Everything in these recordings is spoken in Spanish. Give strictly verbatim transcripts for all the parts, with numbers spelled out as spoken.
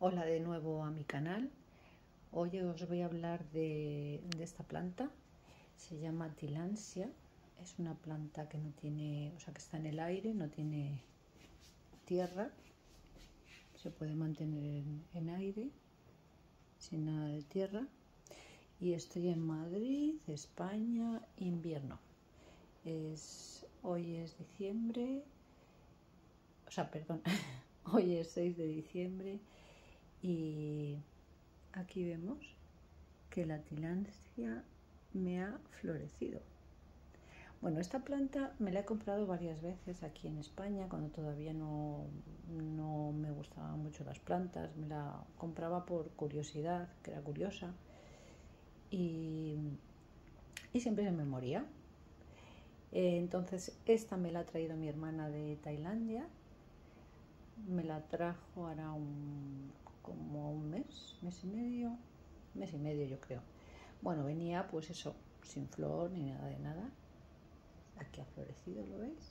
Hola de nuevo a mi canal. Hoy os voy a hablar de, de esta planta. Se llama Tillandsia. Es una planta que no tiene, o sea, que está en el aire, no tiene tierra. Se puede mantener en, en aire, sin nada de tierra. Y estoy en Madrid, España, invierno. Es, hoy es diciembre, o sea, perdón, hoy es seis de diciembre y aquí vemos que la Tillandsia me ha florecido. Bueno, esta planta me la he comprado varias veces aquí en España, cuando todavía no, no me gustaban mucho las plantas. Me la compraba por curiosidad, que era curiosa, y, y siempre se me moría. Eh, entonces esta me la ha traído mi hermana de Tailandia. Me la trajo ahora un, como un mes, mes y medio, mes y medio yo creo. Bueno, venía pues eso, sin flor ni nada de nada. Aquí ha florecido, ¿lo veis?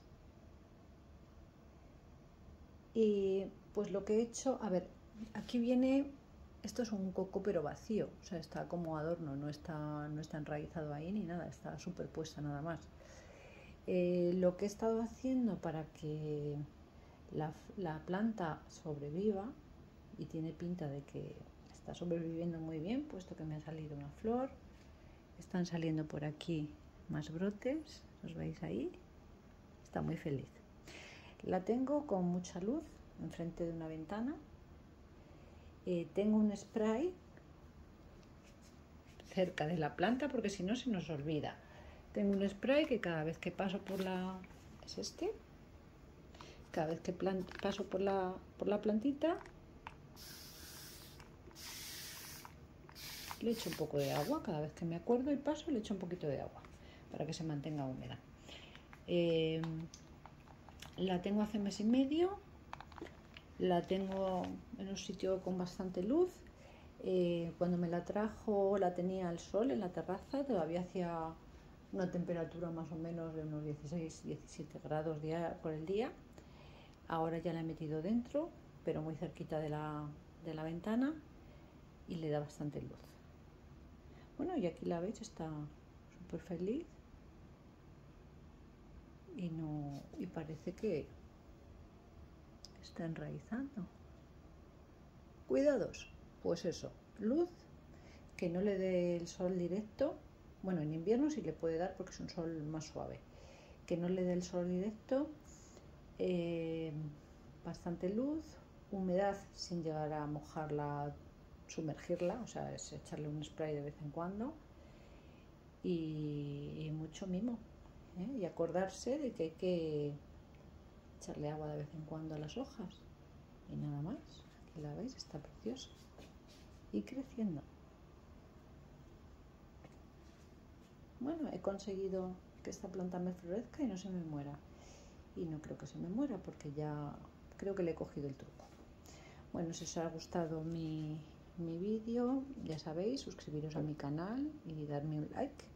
Y pues lo que he hecho, a ver, aquí viene, esto es un coco pero vacío, o sea, está como adorno, no está, no está enraizado ahí ni nada, está superpuesta nada más. Eh, lo que he estado haciendo para que la, la planta sobreviva, y tiene pinta de que está sobreviviendo muy bien, puesto que me ha salido una flor, están saliendo por aquí más brotes, ¿os veis ahí? Está muy feliz. La tengo con mucha luz enfrente de una ventana. Eh, tengo un spray cerca de la planta porque si no se nos olvida. Tengo un spray que cada vez que paso por la... es este. Cada vez que paso por la, por la plantita le echo un poco de agua. Cada vez que me acuerdo y paso le echo un poquito de agua para que se mantenga húmeda. Eh, la tengo hace mes y medio. La tengo en un sitio con bastante luz. Eh, cuando me la trajo la tenía al sol en la terraza, todavía hacía una temperatura más o menos de unos dieciséis diecisiete grados día, por el día. Ahora ya la he metido dentro, pero muy cerquita de la, de la ventana, y le da bastante luz. Bueno, y aquí la veis, está súper feliz y, no, y parece que está enraizando. Cuidados, pues eso, luz, que no le dé el sol directo. Bueno, en invierno sí le puede dar porque es un sol más suave. Que no le dé el sol directo, eh, bastante luz, humedad sin llegar a mojarla, sumergirla, o sea, es echarle un spray de vez en cuando, y, y mucho mimo, ¿eh? Y acordarse de que hay que echarle agua de vez en cuando a las hojas y nada más. Aquí la veis, está preciosa y creciendo. Bueno, he conseguido que esta planta me florezca y no se me muera. Y no creo que se me muera porque ya creo que le he cogido el truco. Bueno, si os ha gustado mi, mi vídeo, ya sabéis, suscribiros a mi canal y darme un like.